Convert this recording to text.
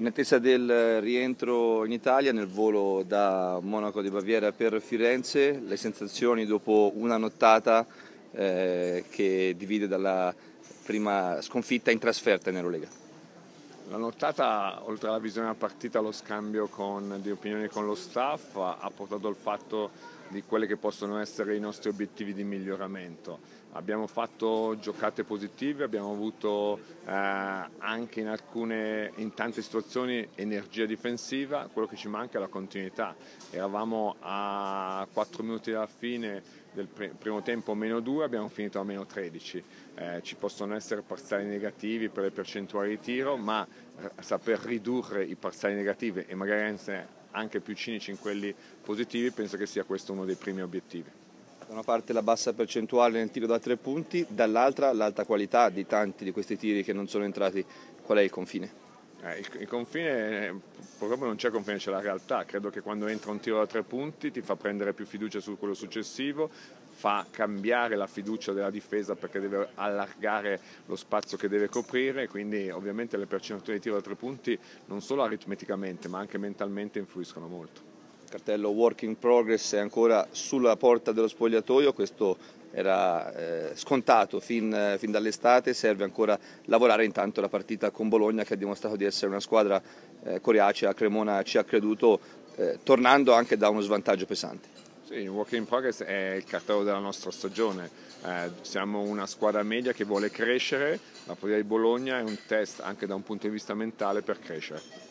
In attesa del rientro in Italia nel volo da Monaco di Baviera per Firenze, le sensazioni dopo una nottata che divide dalla prima sconfitta in trasferta in Eurolega? La nottata, oltre alla visione della partita, lo scambio di opinioni con lo staff, ha portato al fatto di quelli che possono essere i nostri obiettivi di miglioramento. Abbiamo fatto giocate positive, abbiamo avuto anche in tante situazioni energia difensiva, quello che ci manca è la continuità. Eravamo a 4 minuti dalla fine del primo tempo -2, abbiamo finito a -13. Ci possono essere parziali negativi per le percentuali di tiro, ma saper ridurre i parziali negativi e magari essere anche più cinici in quelli positivi, penso che sia questo uno dei primi obiettivi. Da una parte la bassa percentuale nel tiro da 3 punti, dall'altra l'alta qualità di tanti di questi tiri che non sono entrati. Qual è il confine? Il confine, purtroppo non c'è confine, c'è la realtà. Credo che quando entra un tiro da 3 punti ti fa prendere più fiducia su quello successivo, fa cambiare la fiducia della difesa perché deve allargare lo spazio che deve coprire, quindi ovviamente le percentuali di tiro da 3 punti non solo aritmeticamente ma anche mentalmente influiscono molto. Il cartello Work in Progress è ancora sulla porta dello spogliatoio, questo era scontato fin dall'estate, serve ancora lavorare. Intanto la partita con Bologna, che ha dimostrato di essere una squadra coriacea, Cremona ci ha creduto, tornando anche da uno svantaggio pesante. Sì, il Work in Progress è il cartello della nostra stagione, siamo una squadra media che vuole crescere, la partita di Bologna è un test anche da un punto di vista mentale per crescere.